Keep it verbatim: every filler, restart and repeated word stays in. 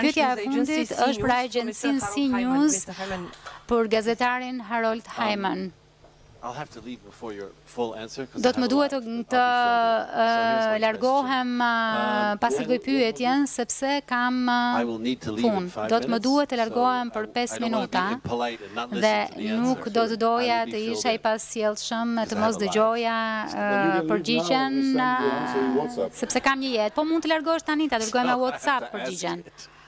Pyetja e fundit është për agjencinë Sea News për gazetarin Harold Hyman. Do të më duhet të largohem pasi lloj pyetjen sepse kam punë. Do të më duhet të largohem për pesë minuta dhe nuk do të doja të isha i pasjellshëm të mos dëgjoja përgjigjen sepse kam një jetë. Po mund të largohesh tani ta dërgoj me WhatsApp përgjigjen.